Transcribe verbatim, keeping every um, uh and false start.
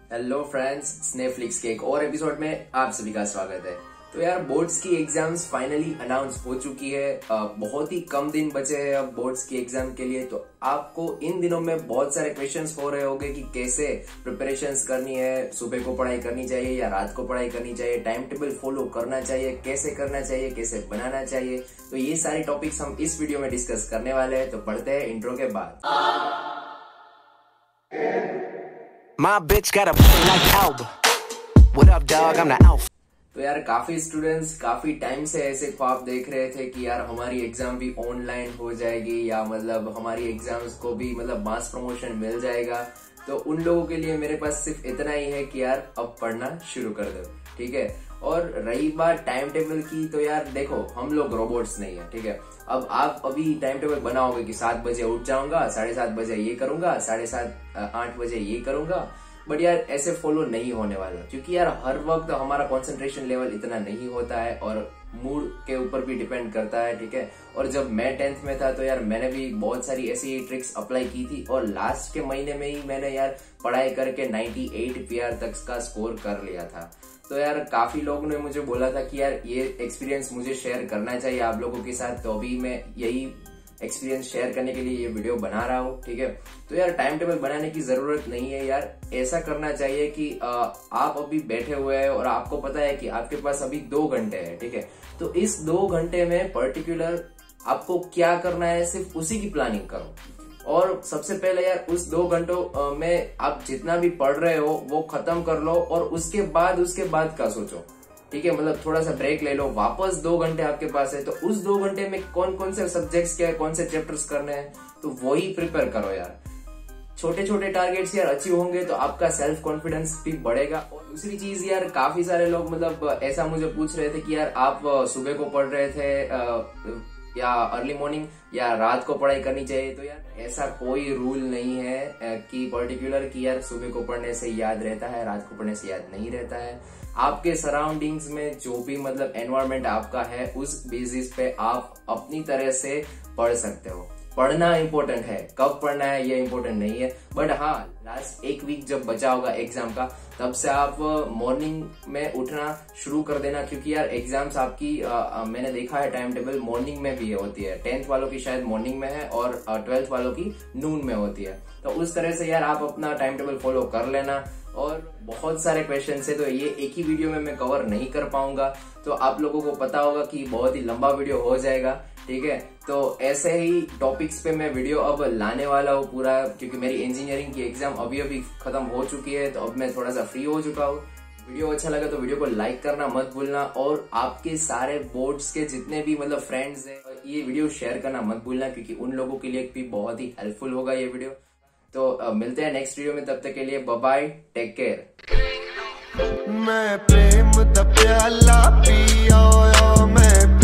Hello friends, स्नेफ्लिक्स के एक और एपिसोड में आप सभी का स्वागत है। तो यार बोर्ड्स की एग्जाम्स फाइनली अनाउंस हो चुकी है। बहुत ही कम दिन बचे हैं अब बोर्ड्स की एग्जाम के लिए। तो आपको इन दिनों में बहुत सारे क्वेश्चंस हो रहे होंगे कि कैसे प्रिपरेशंस करनी है, सुबह को पढ़ाई करनी चाहिए या रात को पढ़ाई करनी चाहिए, टाइम टेबल फॉलो करना चाहिए, कैसे करना चाहिए, कैसे बनाना चाहिए। तो ये सारी टॉपिक्स हम इस वीडियो में डिस्कस करने वाले हैं। तो पढ़ते हैं इंट्रो के बाद। My bitch got a body like Alba. What up, dog? I'm the alpha. तो यार काफी स्टूडेंट्स काफी टाइम से ऐसे ख्वाब देख रहे थे कि यार हमारी एग्जाम भी ऑनलाइन हो जाएगी या मतलब हमारी एग्जाम्स को भी मतलब मास प्रमोशन मिल जाएगा। तो उन लोगों के लिए मेरे पास सिर्फ इतना ही है कि यार अब पढ़ना शुरू कर दो, ठीक है। और रही बात टाइम टेबल की, तो यार देखो हम लोग रोबोट्स नहीं है, ठीक है। अब आप अभी टाइम टेबल बनाओगे कि सात बजे उठ जाऊंगा, साढ़े सात बजे ये करूंगा, साढ़े सात आठ बजे ये करूंगा, बट यार ऐसे फॉलो नहीं होने वाला। क्योंकि यार हर वक्त हमारा कंसंट्रेशन लेवल इतना नहीं होता है और मूड के ऊपर भी डिपेंड करता है, ठीक है। और जब मैं टेंथ में था तो यार मैंने भी बहुत सारी ऐसी ट्रिक्स अप्लाई की थी और लास्ट के महीने में ही मैंने यार पढ़ाई करके अट्ठानवे पीआर तक का स्कोर कर लिया था। तो यार काफी लोगों ने मुझे बोला था कि यार ये एक्सपीरियंस मुझे शेयर करना चाहिए आप लोगों के साथ। तो अभी मैं यही एक्सपीरियंस शेयर करने के लिए ये वीडियो बना रहा हूँ, ठीक है। तो यार टाइम टेबल बनाने की जरूरत नहीं है यार। ऐसा करना चाहिए कि आ, आप अभी बैठे हुए हैं और आपको पता है कि आपके पास अभी दो घंटे हैं, ठीक है। तो इस दो घंटे में पर्टिकुलर आपको क्या करना है, सिर्फ उसी की प्लानिंग करो। और सबसे पहले यार उस दो घंटों में आप जितना भी पढ़ रहे हो वो खत्म कर लो और उसके बाद उसके बाद का सोचो, ठीक है। मतलब थोड़ा सा ब्रेक ले लो, वापस दो घंटे आपके पास है तो उस दो घंटे में कौन कौन से सब्जेक्ट्स क्या है, कौन से चैप्टर्स करने हैं, तो वही प्रिपेयर करो यार। छोटे छोटे टारगेट्स यार अचीव होंगे तो आपका सेल्फ कॉन्फिडेंस भी बढ़ेगा। और दूसरी चीज यार, काफी सारे लोग मतलब ऐसा मुझे पूछ रहे थे कि यार आप सुबह को पढ़ रहे थे या अर्ली मॉर्निंग या रात को पढ़ाई करनी चाहिए। तो यार ऐसा कोई रूल नहीं है कि पर्टिकुलर कि यार सुबह को पढ़ने से याद रहता है, रात को पढ़ने से याद नहीं रहता है। आपके सराउंडिंग्स में जो भी मतलब एनवायरनमेंट आपका है उस बेसिस पे आप अपनी तरह से पढ़ सकते हो। पढ़ना इंपॉर्टेंट है, कब पढ़ना है ये इंपॉर्टेंट नहीं है। बट हाँ, लास्ट एक वीक जब बचा होगा एग्जाम का तब से आप मॉर्निंग में उठना शुरू कर देना। क्योंकि यार एग्जाम्स आपकी आ, आ, मैंने देखा है टाइम टेबल मॉर्निंग में भी होती है। टेंथ वालों की शायद मॉर्निंग में है और ट्वेल्थ वालों की नून में होती है। तो उस तरह से यार आप अपना टाइम टेबल फॉलो कर लेना। और बहुत सारे क्वेश्चन है तो ये एक ही वीडियो में मैं कवर नहीं कर पाऊंगा। तो आप लोगों को पता होगा कि बहुत ही लंबा वीडियो हो जाएगा, ठीक है। तो ऐसे ही टॉपिक्स पे मैं वीडियो अब लाने वाला हूँ पूरा, क्योंकि मेरी इंजीनियरिंग की एग्जाम अभी अभी खत्म हो चुकी है। तो अब मैं थोड़ा सा फ्री हो चुका हूँ। वीडियो अच्छा लगा तो वीडियो को लाइक करना मत भूलना और आपके सारे बोर्ड्स के जितने भी मतलब फ्रेंड्स हैं ये वीडियो शेयर करना मत भूलना, क्योंकि उन लोगों के लिए भी बहुत ही हेल्पफुल होगा ये वीडियो। तो uh, मिलते हैं नेक्स्ट वीडियो में, तब तक के लिए बाय बाय, टेक केयर। मैं प्रेम दा प्याला पिया मैं